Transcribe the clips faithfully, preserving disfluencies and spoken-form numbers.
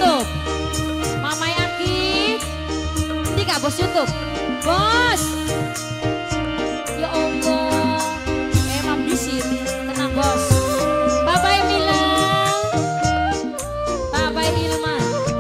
YouTube. Mama Aki. Tiga bos YouTube. Bos. Ya Allah. Emang di sini. Tenang bos. Bapak Mila. Bapak Ilma.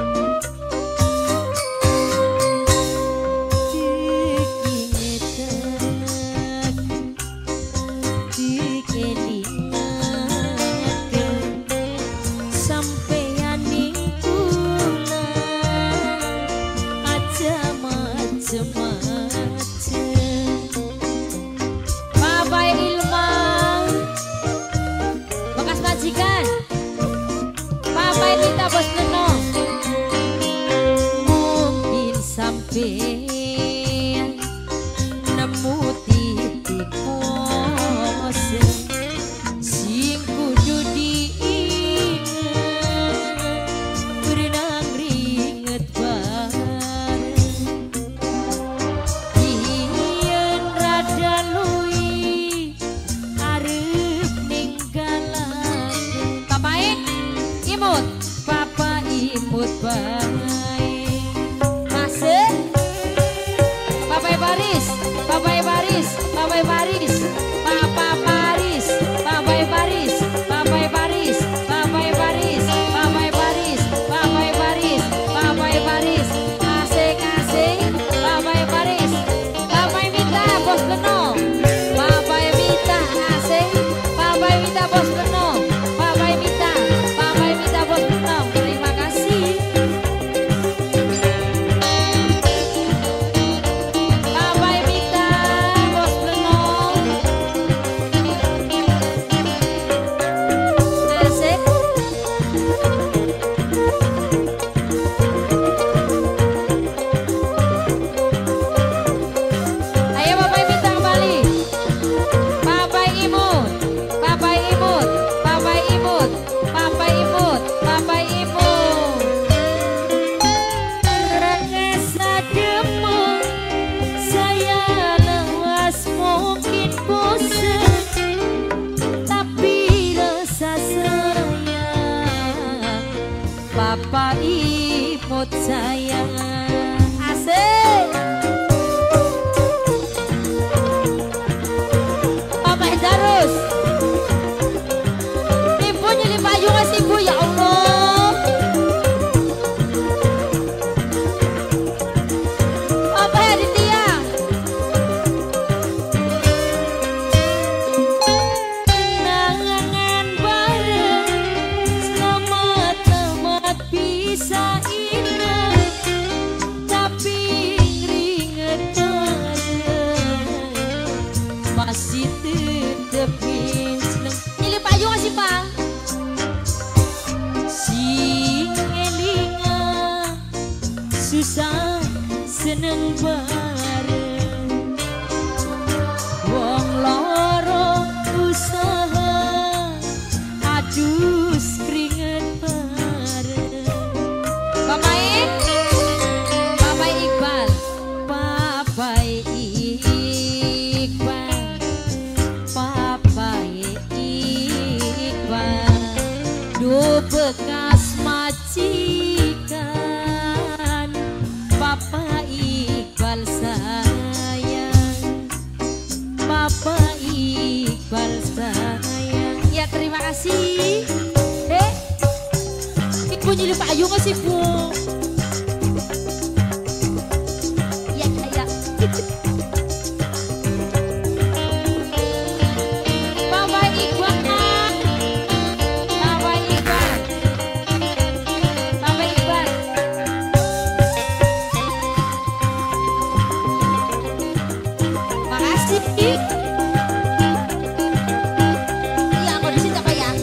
Nemu titik kose sing kudu diinget berenang ringet bareng yen rada luwi arep ninggalaken Papa imut Papa imut bae masih Papa Baris, Papa Baris, Papa Baris, Papa Baris, Papa Baris, Papa Baris, Papa Baris, Papa Baris, Papa Baris, Papa Baris, asik asik, Papa Baris, Papa Mita bos Leno, Papa Mita asik, Papa Mita bos Leno, Papa Mita, Papa Mita bos Leno, terima kasih. Papa imut sayang asik Papa Darus ibu nyelip payung ngasih ibu ya Allah Papa Aditya nangangan bareng selamat bisa ingat tapi ringet masih tetepin seneng nyilih payung sih Pak sing elinga susah seneng bareng wong loro usaha adus keringet bareng Papa Papa Iqbal Papa Iqbal Papa Iqbal duh bekas majikan Papa Iqbal sayang Papa Iqbal sayang ya terima kasih eh ibu nyilih payung ngasih bu ya ya Papa Iqbal Papa Iqbal Papa Iqbal makasih iya aku disini apa ya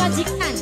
majikan.